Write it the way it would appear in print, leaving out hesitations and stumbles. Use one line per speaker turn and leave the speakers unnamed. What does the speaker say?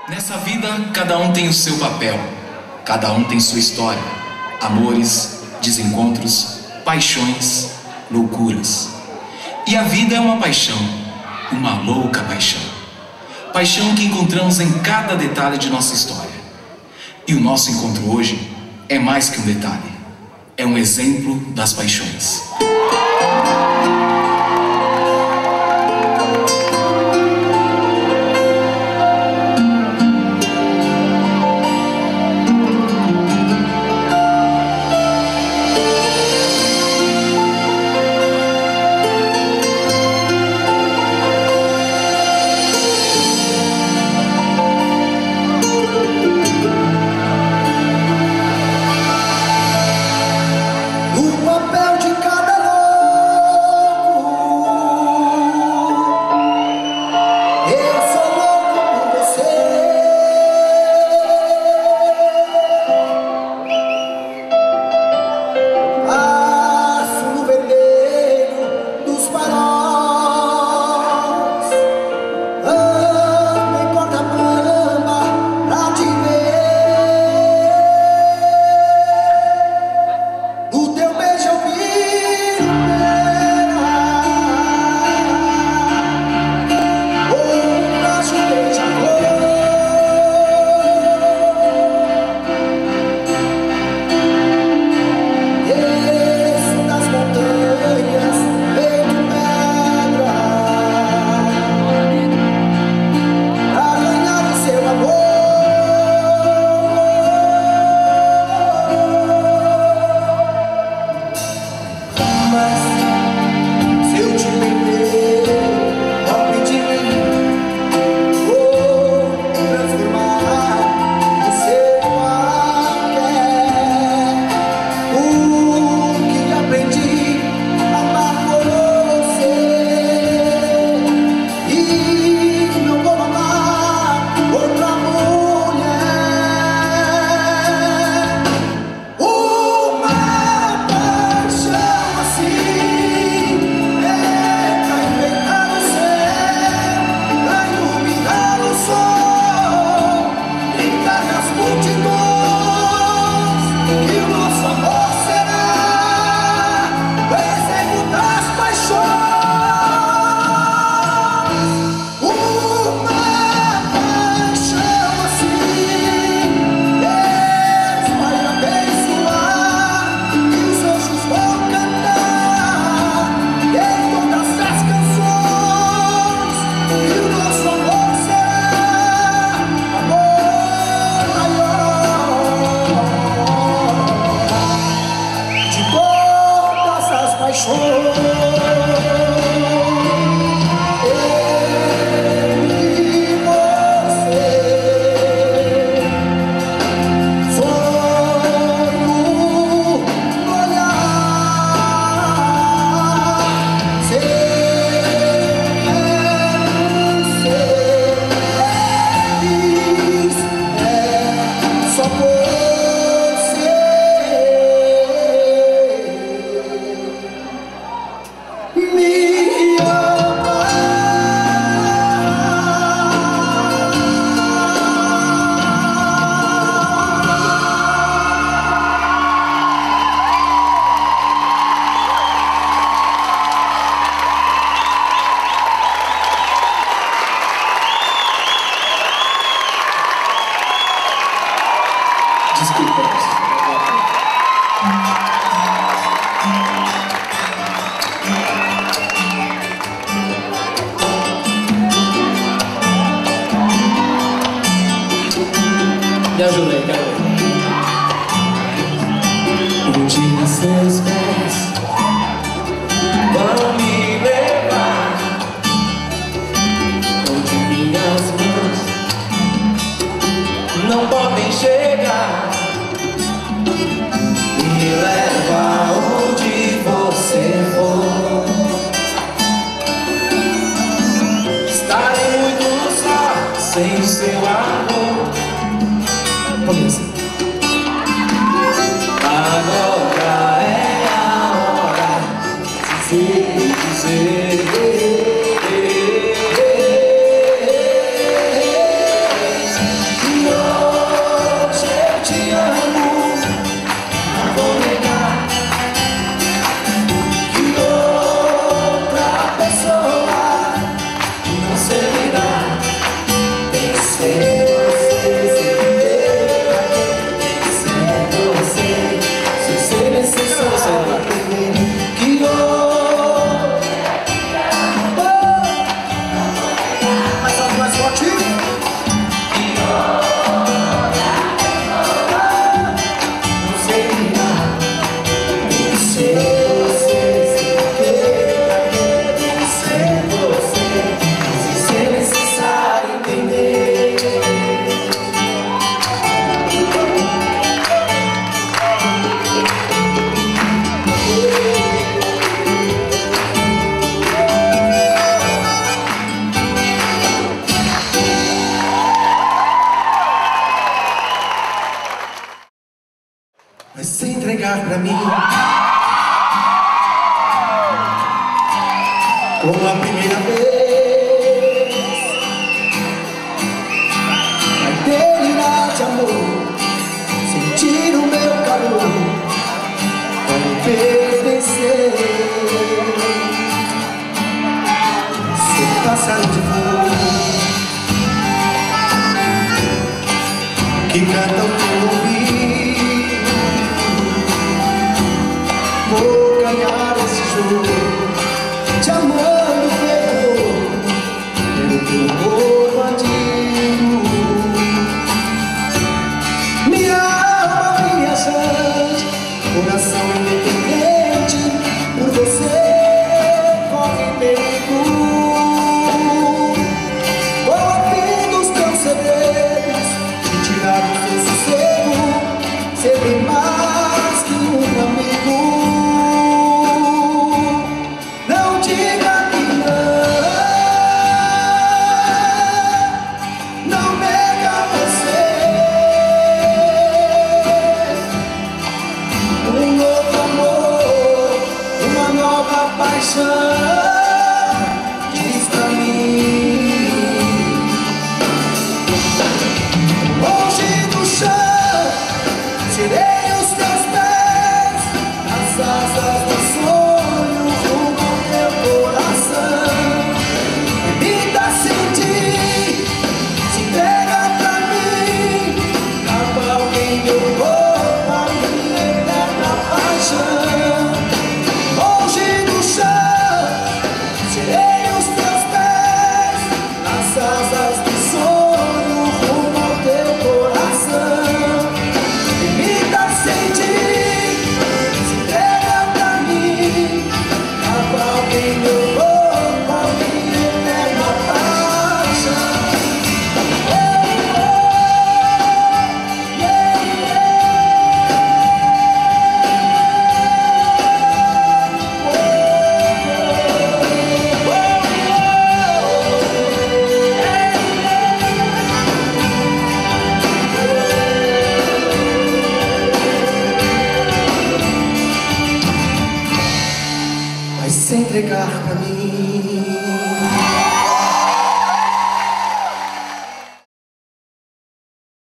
Nessa vida, cada um tem o seu papel, cada um tem sua história, amores, desencontros, paixões, loucuras. E a vida é uma paixão, uma louca paixão. Paixão que encontramos em cada detalhe de nossa história. E o nosso encontro hoje é mais que um detalhe, é um exemplo das paixões.
Me ajuda aí, cara. Onde os seus pés vão me levar, onde minhas mãos não podem chegar. Me leva onde você for. Estarei muito só sem o seu amor. Começa. Agora é a hora de dizer como a primeira vez. Vai delirar de amor, sentir o meu calor, como pertencer. Ser pássaro de fogo que canta o teu ouvido. Vou ganhar esse jogo te amando pelo teu amor bandido. Minha alma viajante, coração independente, por você corre perigo. Vou ouvindo os teus segredos, te tirar do teu sossego, ser bem mais que um amigo. Diz pra mim, longe do chão, serei os teus pés, as asas do sonho rumo ao teu coração. Permita sentir, se entrega pra mim, cavalgue em meu corpo a minha eterna paixão. Asas do sonho rumo ao teu coração. Permita sentir, se entrega pra mim, cavalgue em meu corpo a minha eterna paixão. Se entregar pra mim.